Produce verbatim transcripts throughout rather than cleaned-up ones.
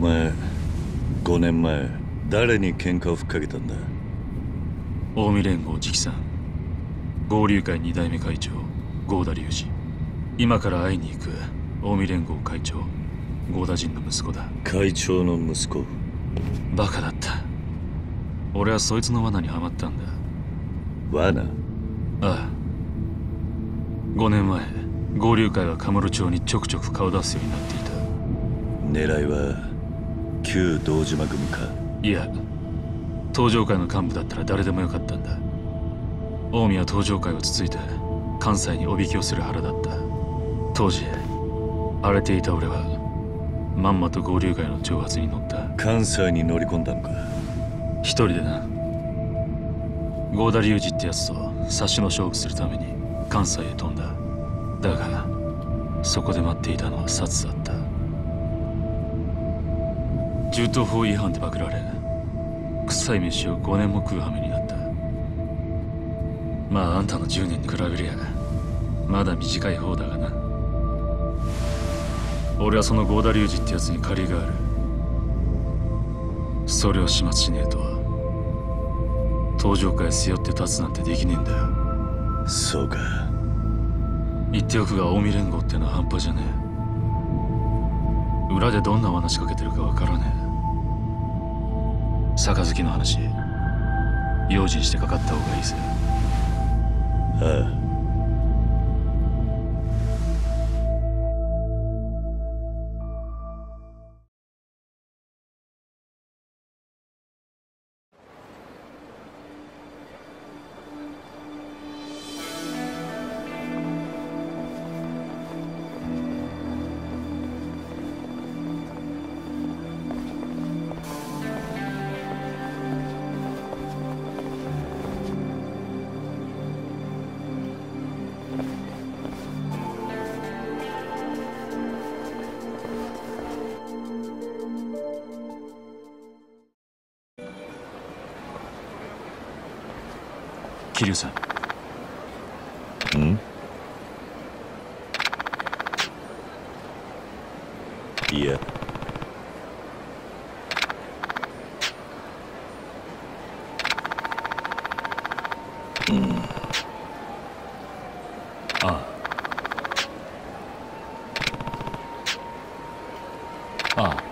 前ごねんまえ誰に喧嘩をふっかけたんだ？ 近江連合直参合流会に代目会長合田隆二。今から会いに行く近江連合会長合田陣の息子だ。 会長の息子？ バカだった。俺はそいつの罠にはまったんだ。 罠？ああ。ごねんまえ合流会はカムロ町にちょくちょく顔出すようになっていた。 狙いは旧道島組か？ いや、東条会の幹部だったら誰でもよかったんだ。近江は東条会をつついて関西におびき寄せる腹だった。当時荒れていた俺はまんまと合流会の挑発に乗った。 関西に乗り込んだのか？ 一人でな。合田隆二ってやつと差しの勝負するために関西へ飛んだ。だがそこで待っていたのは殺だった。銃刀法違反でパクられ臭い飯をごねんも食う羽目になった。まああんたのじゅうねんに比べりゃまだ短い方だがな。俺はその合田隆二ってやつに借りがある。それを始末しねえと東条会背負って立つなんてできねえんだよ。 そうか。 言っておくが近江連合ってのは半端じゃねえ。裏でどんな罠仕掛けてるかわからねえ。杯の話用心してかかった方がいいぜ。 ああ。 桐生さん。 ん？いや。うん。 ああ。ああ。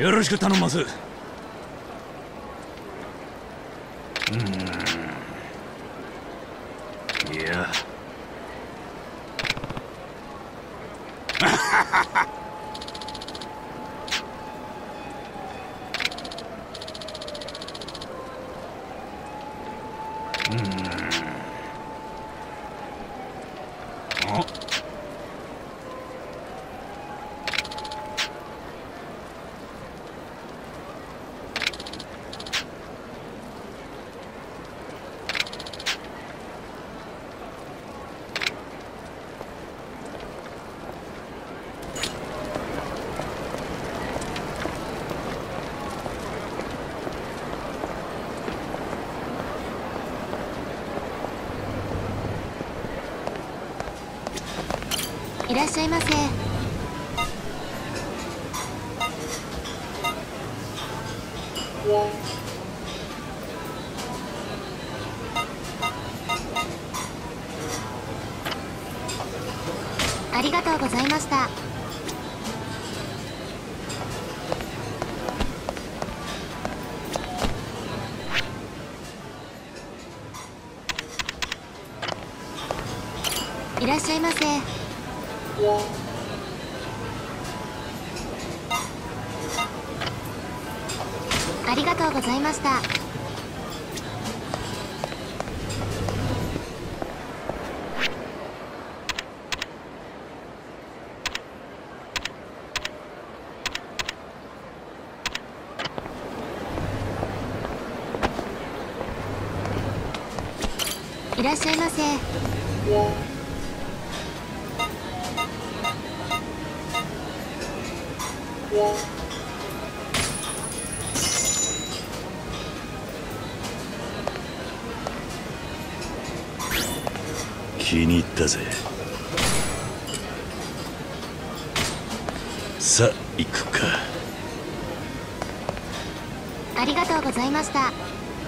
よろしく頼んます。うーん、いやうーん、あ、 いらっしゃいませ。ありがとうございました。いらっしゃいませ。ありがとうございました。いらっしゃいませ。 気に入ったぜ。さあ行くか。 ありがとうございました。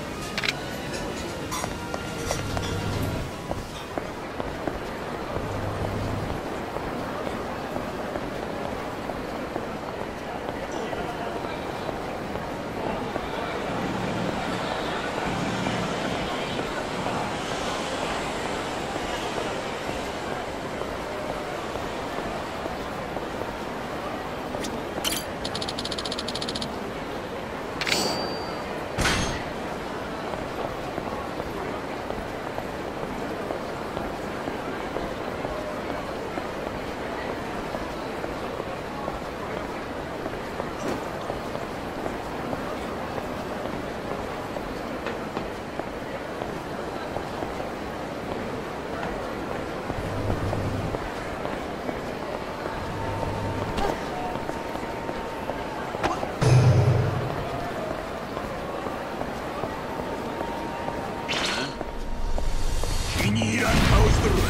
気に入らん顔しとるわ。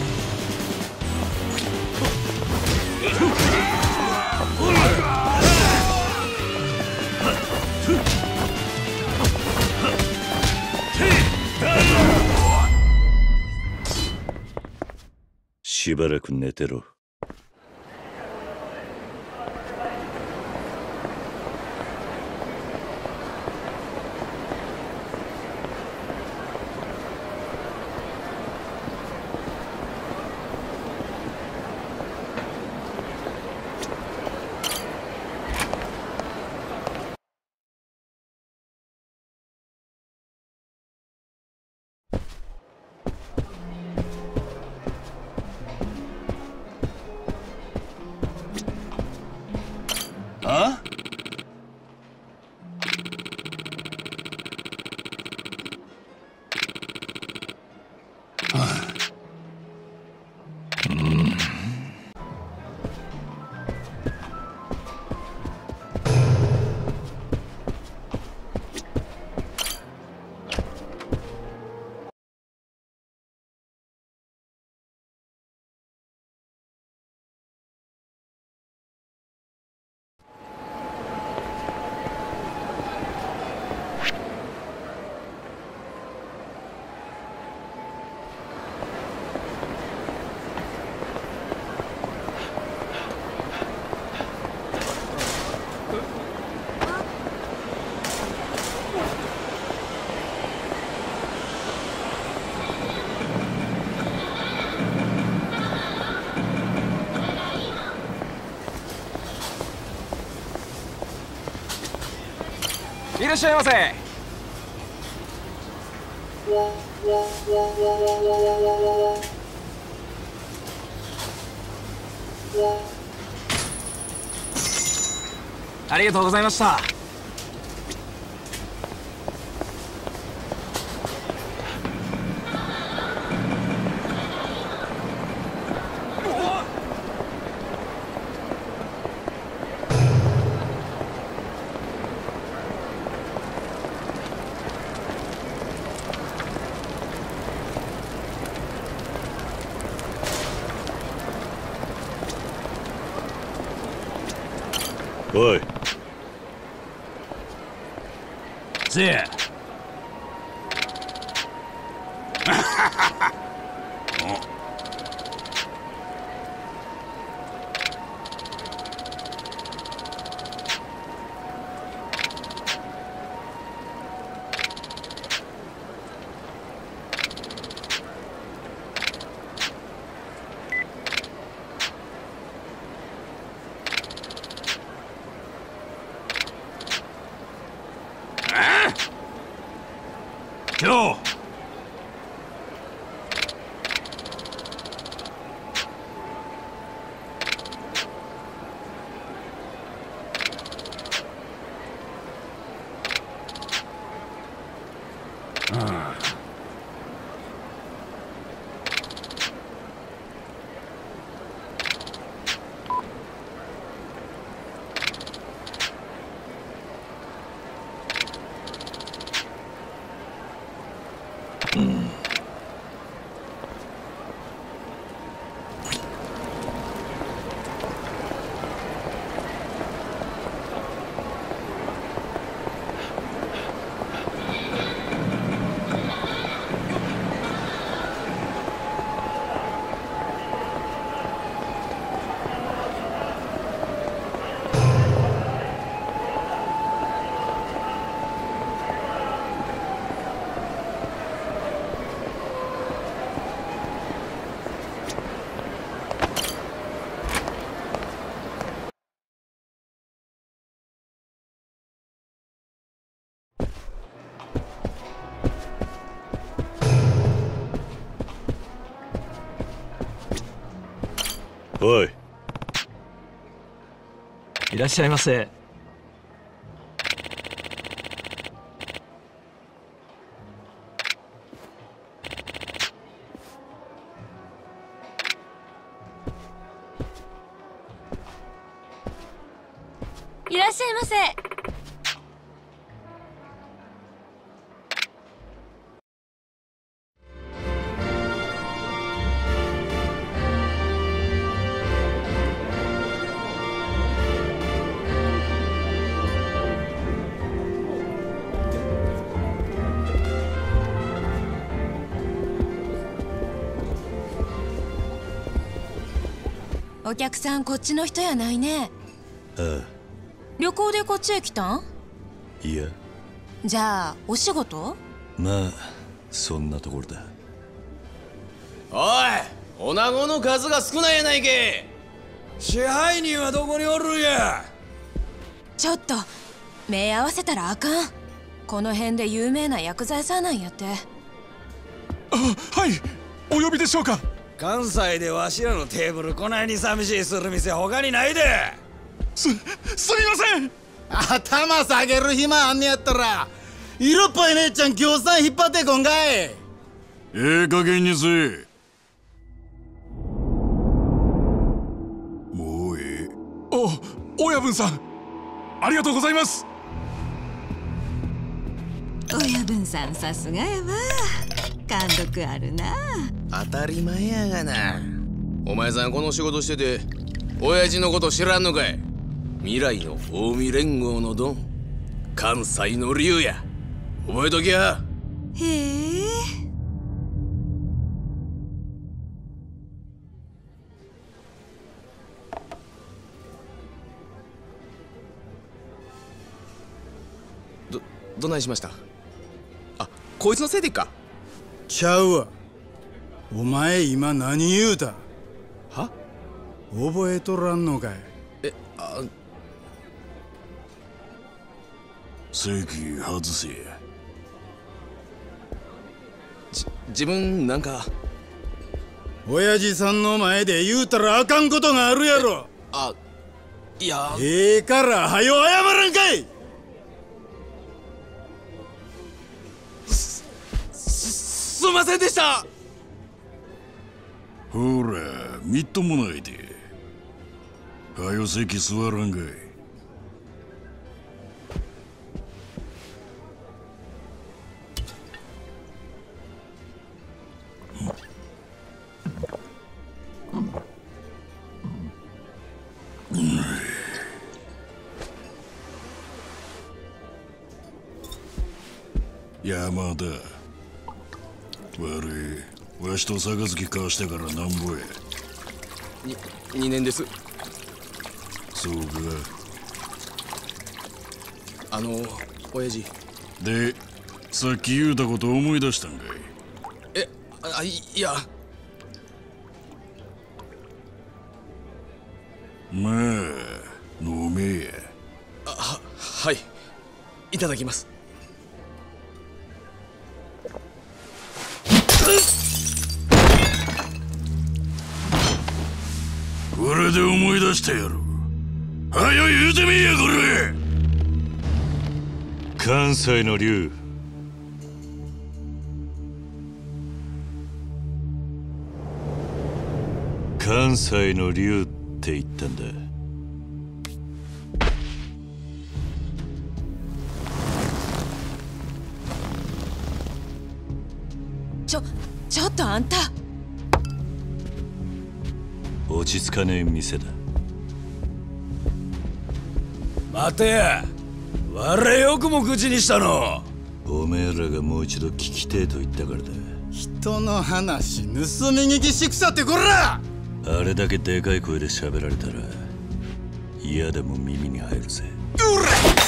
しばらく寝てろ。 いらっしゃいませ。ありがとうございました。 おいせや今日おいいらっしゃいませ。 いらっしゃいませ。 お客さんこっちの人やないね。 ああ旅行でこっちへ来たん？ いやじゃあお仕事？ まあそんなところだ。 おい、女子の数が少ないやないけ。 支配人はどこにおるんや。 ちょっと目合わせたらあかん。この辺で有名な薬剤師なんやって。 あ、はい、お呼びでしょうか。 関西でわしらのテーブルこないに寂しいする店他にないで。 す、すみません。 頭下げる暇あんねやったら色っぽい姉ちゃん協賛引っ張ってこんかい。 ええ加減にせえ。もうええ。お、親分さんありがとうございます。 親分さんさすがやわ。貫禄あるな。 当たり前やがな。お前さんこの仕事してて親父のこと知らんのかい。未来の近江連合のドン、関西の龍や。覚えときや。 へえ。 ど、どないしました？あ、こいつのせいでっか。 ちゃうわ。お前今何言うた？ は？ 覚えとらんのかい。 え、あ、 席外せ。 じ自分なんか親父さんの前で言うたらあかんことがあるやろ。 あいやええからはよ謝らんかい。 すすんませんでした。 ほらみっともないで。はよ席座らんかい。山田悪い、わしと杯交わしてからなんぼや。 ににねんです。 そうか。 あの親父でさっき言うたこと思い出したんかい。 えあいいやまあ飲めや。 あははいいただきます。 これで思い出したやろ。はよ言うてみいやこれ。 関西の竜、関西の竜って言ったんだ。 ちょちょっとあんた、 落ち着かねえ店だ。 待てや、我よくも口にしたの。 おめえらがもう一度聞きてえと言ったからだ。 人の話盗み聞きしくさってこら。 あれだけでかい声で喋られたら嫌でも耳に入るぜ。 うら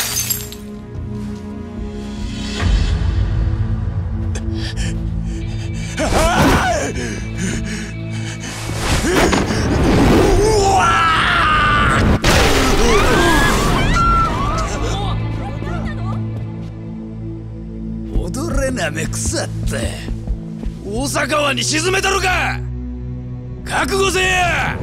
踊れなめくさって大阪湾に沈めたのか。覚悟せや。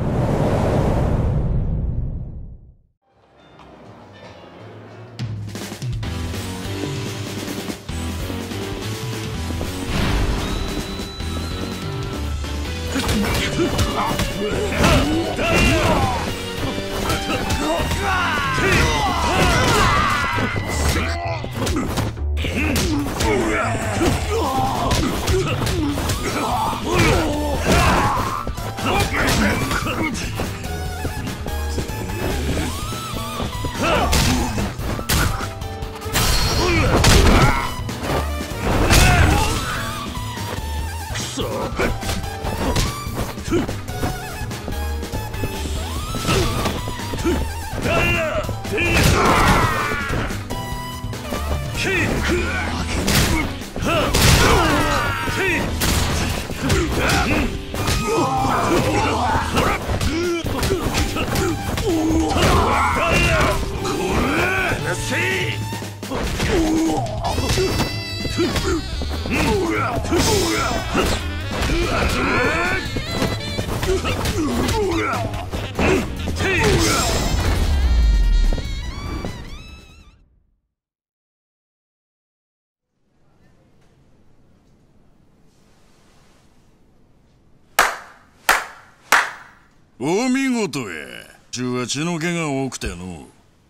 お見事や。ちゅは血の気が多くての。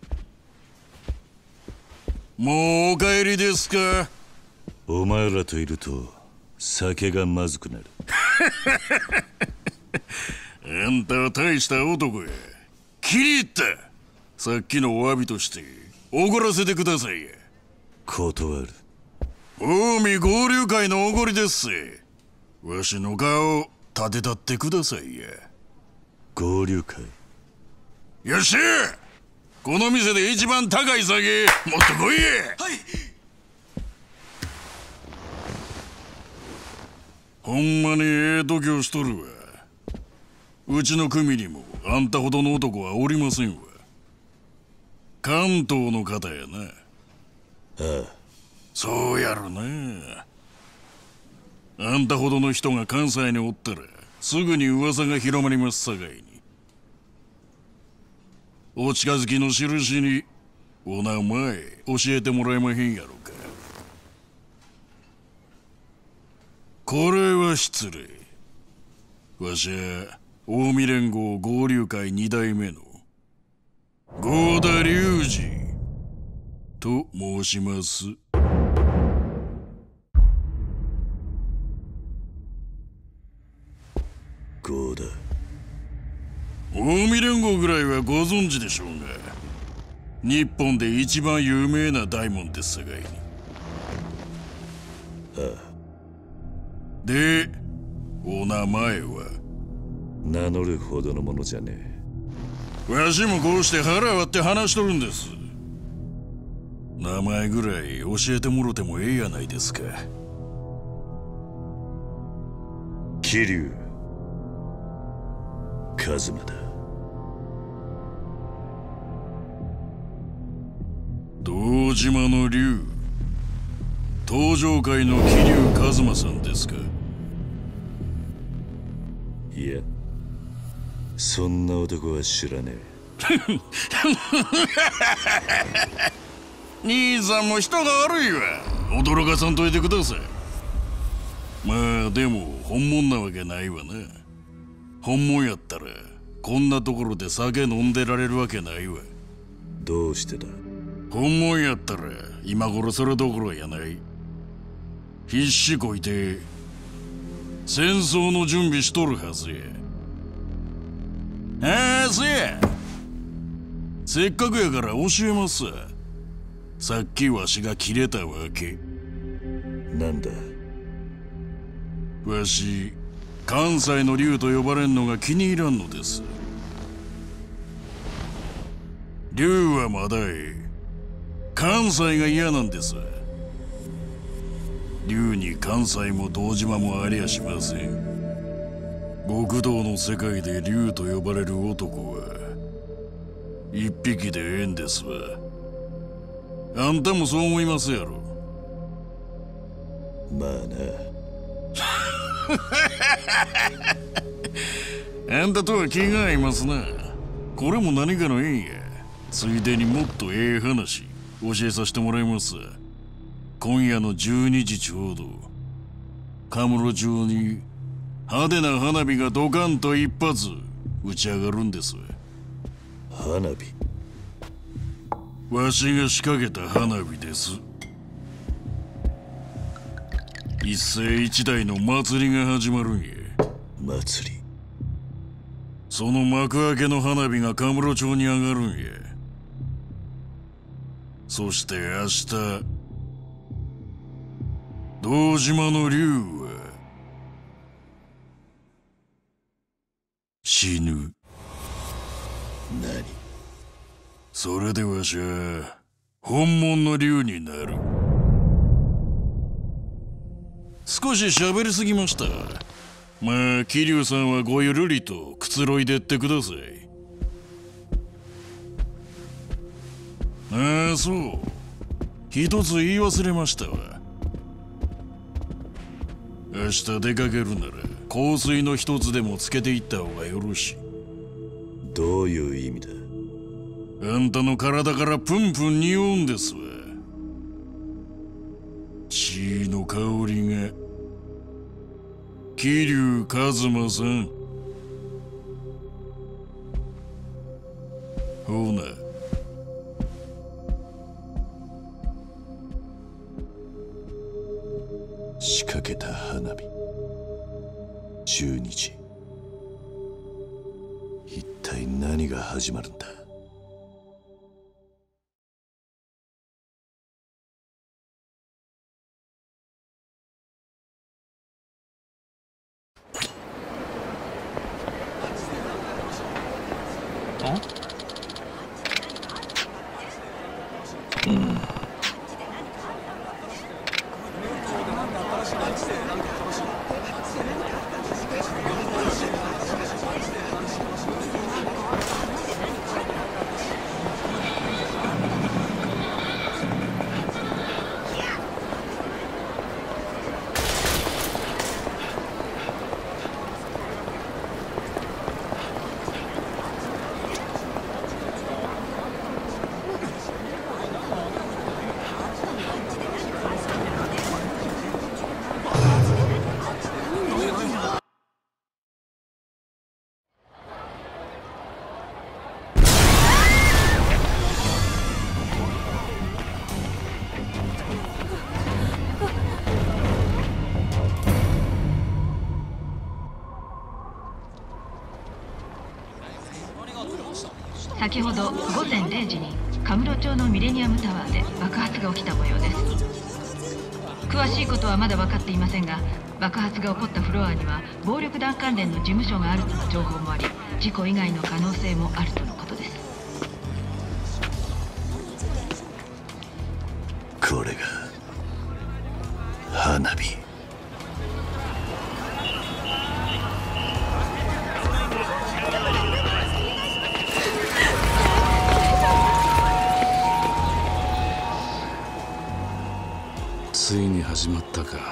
もうお帰りですか。 お前らといると酒がまずくなる。 あんたは大した男や。気に入った。さっきのお詫びとしておごらせてくださいや。 断る。 近江合流会のおごりですせ。わしの顔立てたってくださいや。 合流会。 よっしゃ、この店で一番高い酒持ってこいや。 はい。 ほんまにええ度胸しとるわ。うちの組にもあんたほどの男はおりませんわ。関東の方やな。 ああ、 そうやろな。あんたほどの人が関西におったらすぐに噂が広まりますさかいに。お近づきの印にお名前教えてもらえまへんやろか。これは失礼。わしは近江連合合流会二代目の合田隆二と申します。 合田。 近江連合ぐらいはご存知でしょうが、日本で一番有名な大門ですさかいに。 ああ。 で、お名前は？ 名乗るほどのものじゃねえ。わしもこうして腹割って話しとるんです。名前ぐらい教えてもろてもええやないですか。 桐生一馬だ。 堂島の竜、東上界の桐生一馬さんですか？ いや、そんな男は知らねえ。兄さんも人が悪いわ。驚かさんといてください。まあでも本物なわけないわな。本物やったらこんなところで酒飲んでられるわけないわ。 どうしてだ？ 本物やったら今頃それどころやない。必死こいて戦争の準備しとるはずや。ああ、せや。せっかくやから教えますわ。さっきわしが切れたわけ。 なんだ？ わし、関西の竜と呼ばれんのが気に入らんのです。竜はまだええ。関西が嫌なんです。竜に関西も堂島もありゃしません。極道の世界で竜と呼ばれる男は一匹でええんですわ。あんたもそう思いますやろ。 まあな。あんたとは気が合いますな。これも何かの縁や。ついでにもっとええ話教えさせてもらいます。今夜のじゅうにじちょうど、カムロ町に派手な花火がドカンと一発打ち上がるんです。 花火？ わしが仕掛けた花火です。一世一代の祭りが始まるんや。 祭り？ その幕開けの花火がカムロ町に上がるんや。そして明日、堂島の竜は死ぬ。 何？ それでわしは本物の竜になる。少し喋りすぎました。まあ桐生さんはごゆるりとくつろいでってください。ああ、そう、一つ言い忘れましたわ。明日出かけるなら香水の一つでもつけていった方がよろしい。 どういう意味だ？ あんたの体からプンプン匂うんですわ。血の香りが。桐生一馬さん。ほな。 仕掛けた花火。じゅうにじ。一体何が始まるんだ？ 先ほどごぜんれいじにカムロ町のミレニアムタワーで爆発が起きた模様です。詳しいことはまだ分かっていませんが、爆発が起こったフロアには暴力団関連の事務所があるとの情報もあり、事故以外の可能性もあるとのことです。 これが花火。 ついに始まったか。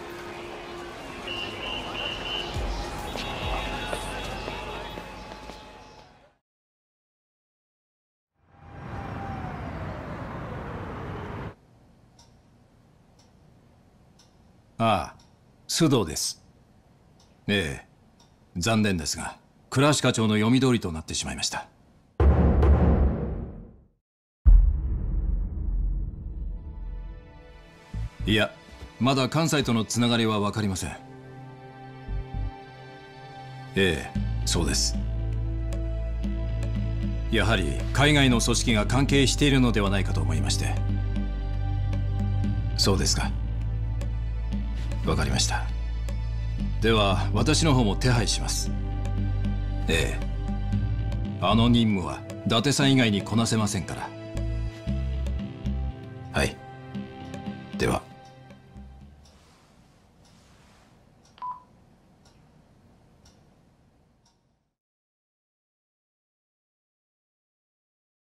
ああ、須藤です。ええ、残念ですが倉橋課長の読み通りとなってしまいました。いや、まだ関西とのつながりは分かりません。ええ、そうです。やはり海外の組織が関係しているのではないかと思いまして。そうですか。わかりました。では私の方も手配します。ええ、あの任務は伊達さん以外にこなせませんから。はい、では。